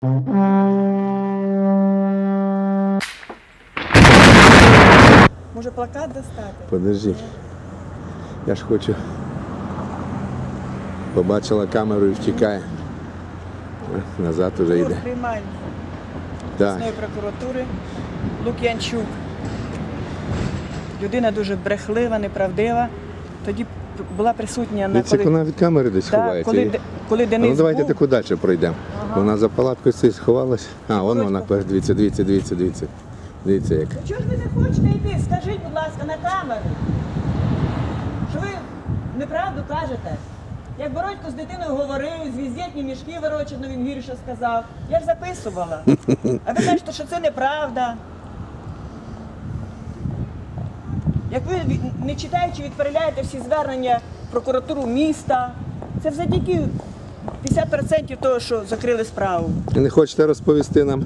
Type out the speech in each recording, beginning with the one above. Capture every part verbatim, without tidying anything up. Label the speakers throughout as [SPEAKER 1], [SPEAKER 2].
[SPEAKER 1] Може плакат достати?
[SPEAKER 2] Подожди. Я ж хочу. Побачила камеру і втікає. Назад уже йде.
[SPEAKER 1] Приймальний
[SPEAKER 2] Так.
[SPEAKER 1] обласної прокуратури Лук'янчук. Людина дуже брехлива, неправдива. Тоді була присутня на
[SPEAKER 2] Це вона від камери десь
[SPEAKER 1] Да,
[SPEAKER 2] ховається.
[SPEAKER 1] коли, Де- коли Денис
[SPEAKER 2] Ну давайте
[SPEAKER 1] був,
[SPEAKER 2] таку далі пройдемо.
[SPEAKER 1] Ага.
[SPEAKER 2] Вона за палаткою стоїть, сховалась. А, вон вона,
[SPEAKER 1] Борочка.
[SPEAKER 2] дивіться, дивіться, дивіться, дивіться. Дивіться як.
[SPEAKER 1] чого ж ви не хочете йти? Скажіть, будь ласка, на камеру. Що ви неправду кажете? Як Бородько з дитиною говорив, звіздєтні мішки ворочать, ну він гірше сказав. Я ж записувала. А ви кажете, що це неправда. Як ви, від- не читаючи, відправляєте всі звернення в прокуратуру міста, це завдяки п'ятдесят відсотків того, що закрили справу.
[SPEAKER 2] Не хочете розповісти нам?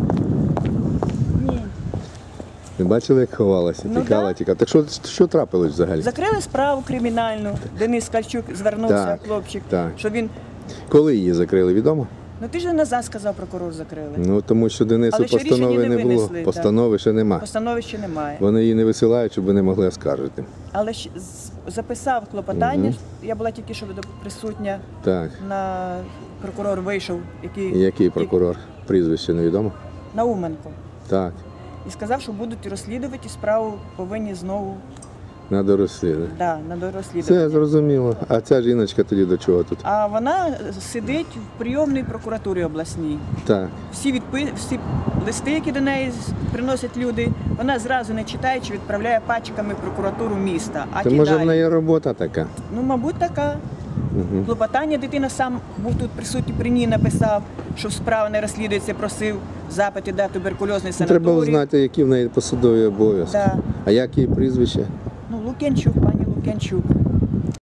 [SPEAKER 1] Ні.
[SPEAKER 2] Ви бачили, як ховалася,
[SPEAKER 1] Ну,
[SPEAKER 2] тікала,
[SPEAKER 1] да.
[SPEAKER 2] тікала. Так що, що трапилось взагалі?
[SPEAKER 1] Закрили справу кримінальну. Денис Кальчук звернувся,
[SPEAKER 2] Так,
[SPEAKER 1] хлопчик,
[SPEAKER 2] так.
[SPEAKER 1] що він,
[SPEAKER 2] Коли її закрили, відомо?
[SPEAKER 1] ну тиждень назад сказав, прокурор закрили.
[SPEAKER 2] Ну тому що Денису
[SPEAKER 1] Але ще
[SPEAKER 2] постанови
[SPEAKER 1] рішення
[SPEAKER 2] не
[SPEAKER 1] не
[SPEAKER 2] було.
[SPEAKER 1] винесли,
[SPEAKER 2] Постанови ще нема.
[SPEAKER 1] Постанови ще немає.
[SPEAKER 2] Вони її не висилають, щоб вони могли оскаржити.
[SPEAKER 1] Але ж з- записав клопотання, я була тільки що присутня,
[SPEAKER 2] Так.
[SPEAKER 1] на прокурор вийшов, який,
[SPEAKER 2] І який прокурор? Прізвище невідомо?
[SPEAKER 1] Науменко.
[SPEAKER 2] Так.
[SPEAKER 1] І сказав, що будуть розслідувати і справу повинні знову,
[SPEAKER 2] Надо розслідувати.
[SPEAKER 1] да, на
[SPEAKER 2] Це
[SPEAKER 1] розслідувати.
[SPEAKER 2] зрозуміло. А ця жіночка тоді до чого тут?
[SPEAKER 1] А вона сидить в прийомній прокуратурі обласній.
[SPEAKER 2] Так.
[SPEAKER 1] Всі, відпи... Всі листи, які до неї з- приносять люди, вона зразу не читаючи, відправляє пачками в прокуратуру міста. А
[SPEAKER 2] Це
[SPEAKER 1] ті
[SPEAKER 2] може в
[SPEAKER 1] далі.
[SPEAKER 2] неї робота така.
[SPEAKER 1] Ну, мабуть, така.
[SPEAKER 2] Угу.
[SPEAKER 1] Клопотання дитина сам був тут присутній при ній, написав, що справа не розслідується, просив запити до туберкульозний санаторій.
[SPEAKER 2] Треба знати, які в неї посадові обов'язки.
[SPEAKER 1] Да.
[SPEAKER 2] А як її прізвище?
[SPEAKER 1] Ну, Лук'янчук, пані Лук'янчук.